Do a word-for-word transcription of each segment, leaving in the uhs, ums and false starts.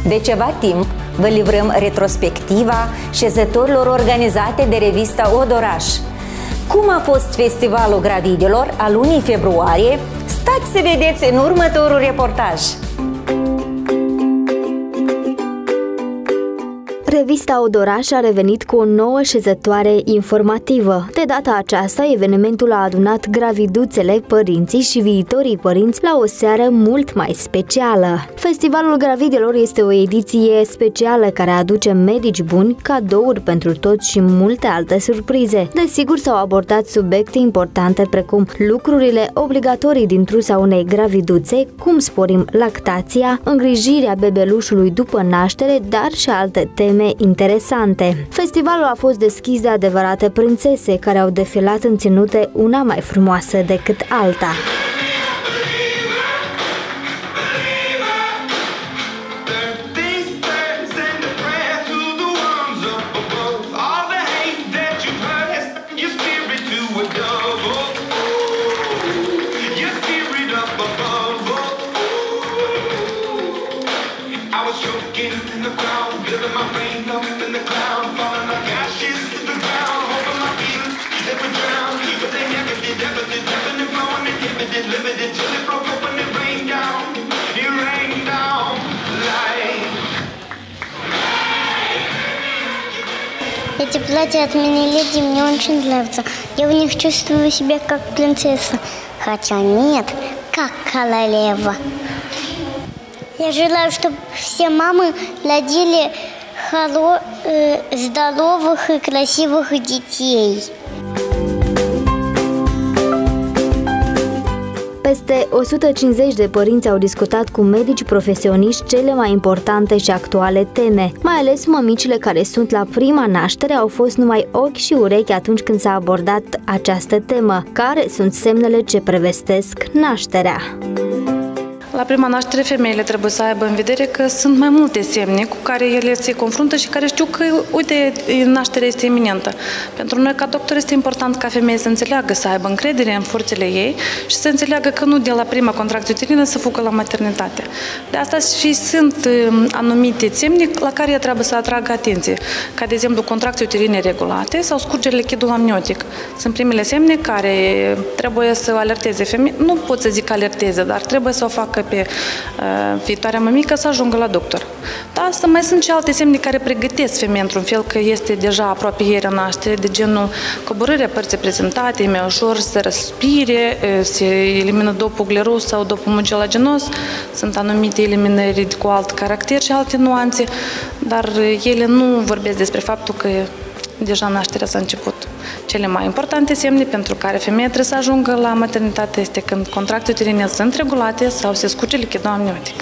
De ceva timp vă livrăm retrospectiva șezătorilor organizate de revista Odoraș. Cum a fost Festivalul Gravidelor al lunii februarie? Stați să vedeți în următorul reportaj! Revista Odoraș a revenit cu o nouă șezătoare informativă. De data aceasta, evenimentul a adunat graviduțele, părinții și viitorii părinți la o seară mult mai specială. Festivalul Gravidelor este o ediție specială care aduce medici buni, cadouri pentru toți și multe alte surprize. Desigur, s-au abordat subiecte importante precum lucrurile obligatorii din trusa unei graviduțe, cum sporim lactația, îngrijirea bebelușului după naștere, dar și alte teme interesante. Festivalul a fost deschis de adevărate prințese care au defilat în ținute una mai frumoasă decât alta. Эти платья от мини-леди мне очень нравятся. Я в них чувствую себя как принцесса. Хотя нет, как королева. Я желаю, чтобы все мамы родили хоро- э, здоровых и красивых детей. Peste o sută cincizeci de părinți au discutat cu medici profesioniști cele mai importante și actuale teme. Mai ales mămicile care sunt la prima naștere au fost numai ochi și urechi atunci când s-a abordat această temă. Care sunt semnele ce prevestesc nașterea? La prima naștere, femeile trebuie să aibă în vedere că sunt mai multe semne cu care ele se confruntă și care știu că, uite, nașterea este iminentă. Pentru noi, ca doctor, este important ca femeia să înțeleagă, să aibă încredere în forțele ei și să înțeleagă că nu de la prima contracție uterină să fugă la maternitate. De asta și sunt anumite semne la care ea trebuie să atragă atenție, ca, de exemplu, contracții uterine regulate sau scurgere lichidul amniotic. Sunt primele semne care trebuie să alerteze femeia. Nu pot să zic alerteze, dar trebuie să o facă pe uh, viitoarea mămică să ajungă la doctor. Dar asta mai sunt și alte semne care pregătesc femeia într-un fel că este deja apropierea naștere, de genul coborârea părții prezentate, mai ușor să răspire, se elimină dopul gleros sau dopul mucilaginos, sunt anumite eliminări cu alt caracter și alte nuanțe, dar ele nu vorbesc despre faptul că deja nașterea s-a început. Cele mai importante semne pentru care femeia trebuie să ajungă la maternitate este când contracții uterine sunt regulate sau se scurge lichidul amniotic.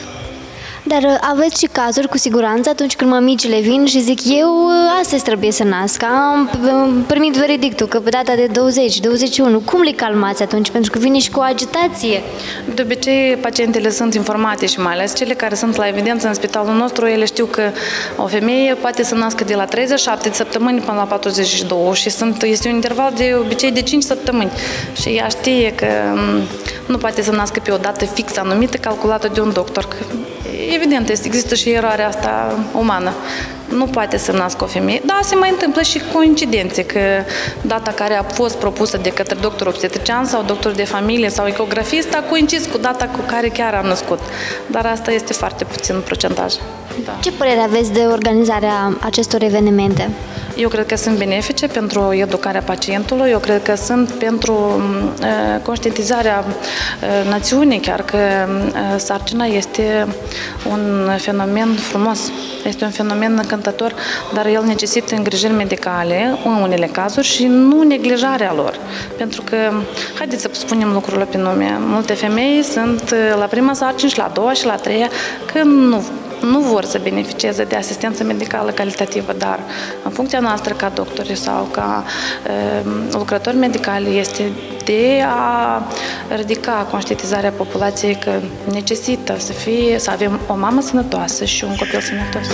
Dar aveți și cazuri cu siguranță atunci când mămicile vin și zic eu astăzi trebuie să nasc, am primit veredictul că pe data de douăzeci, douăzeci și unu, cum le calmați atunci? Pentru că vine și cu agitație. De obicei, pacientele sunt informate și mai ales cele care sunt la evidență în spitalul nostru, ele știu că o femeie poate să nască de la treizeci și șapte de săptămâni până la patruzeci și două și sunt, este un interval de obicei de cinci săptămâni și ea știe că nu poate să nască pe o dată fixă anumită calculată de un doctor. Evident, există și eroarea asta umană. Nu poate să nască o femeie. Da, se mai întâmplă și coincidențe, că data care a fost propusă de către doctor obstetrician sau doctor de familie sau ecografist a coincis cu data cu care chiar am născut. Dar asta este foarte puțin procentaj. Da. Ce părere aveți de organizarea acestor evenimente? Eu cred că sunt benefice pentru educarea pacientului, eu cred că sunt pentru uh, conștientizarea uh, națiunii, chiar că uh, sarcina este un fenomen frumos, este un fenomen încântător, dar el necesită îngrijiri medicale în unele cazuri și nu neglijarea lor. Pentru că, haideți să spunem lucrurile pe nume, multe femei sunt la prima sarcină și la a doua și la a treia, că nu nu vor să beneficieze de asistență medicală calitativă, dar în funcția noastră ca doctori sau ca uh, lucrători medicali este de a ridica conștientizarea populației că necesită să fie, să avem o mamă sănătoasă și un copil sănătos.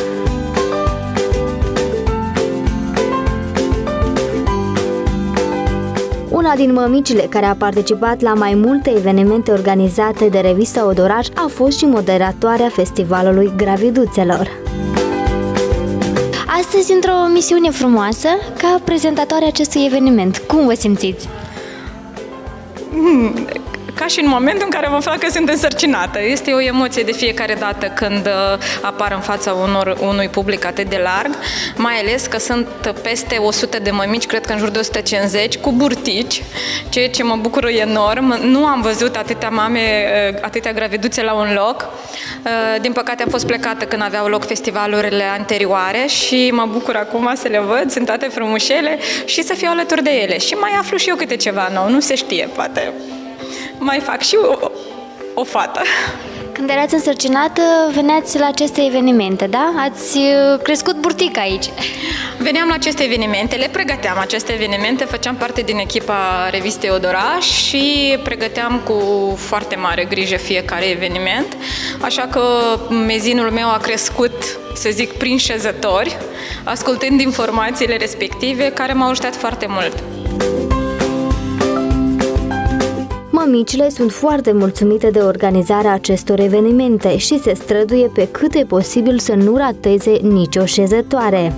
Una din mămicile care a participat la mai multe evenimente organizate de revista Odoraș a fost și moderatoarea Festivalului Graviduțelor. Astăzi, într-o misiune frumoasă, ca prezentatoare acestui eveniment, cum vă simțiți? Hmm. Ca și în momentul în care vă aflat că sunt însărcinată. Este o emoție de fiecare dată când apar în fața unor, unui public atât de larg, mai ales că sunt peste o sută de mămici, cred că în jur de o sută cincizeci, cu burtici, ceea ce mă bucură enorm. Nu am văzut atâtea mame, atâtea graviduțe la un loc. Din păcate am fost plecată când aveau loc festivalurile anterioare și mă bucur acum să le văd, sunt toate frumușele și să fiu alături de ele. Și mai aflu și eu câte ceva nou, nu se știe, poate mai fac și o, o fată. Când erați însărcinată, veneați la aceste evenimente, da? Ați crescut burtica aici. Veneam la aceste evenimente, le pregăteam aceste evenimente, făceam parte din echipa revistei Odoraș și pregăteam cu foarte mare grijă fiecare eveniment, așa că mezinul meu a crescut, să zic, prin șezători, ascultând informațiile respective, care m-au ajutat foarte mult. Mămicile sunt foarte mulțumite de organizarea acestor evenimente și se străduie pe cât e posibil să nu rateze nicio șezătoare.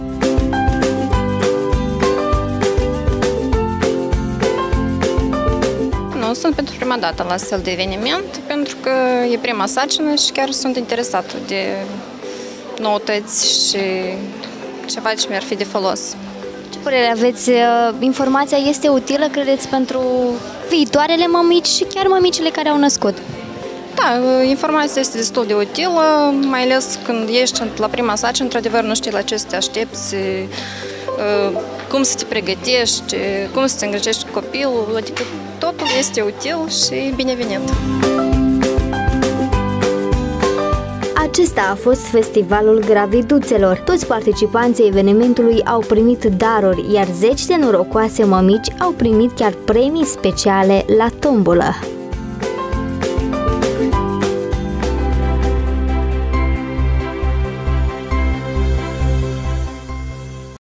Nu, sunt pentru prima dată la astfel de eveniment, pentru că e prima sarcină și chiar sunt interesată de noutăți și ceva ce mi-ar fi de folos. Ce părere aveți? Informația este utilă, credeți, pentru viitoarele mămici și chiar mămicile care au născut? Da, informația este destul de utilă, mai ales când ești la prima sarcină, într-adevăr nu știi la ce să te aștepți, cum să te pregătești, cum să te îngrijești copilul, adică totul este util și binevenit. Acesta a fost Festivalul Graviduțelor. Toți participanții evenimentului au primit daruri, iar zeci de norocoase mămici au primit chiar premii speciale la tombolă.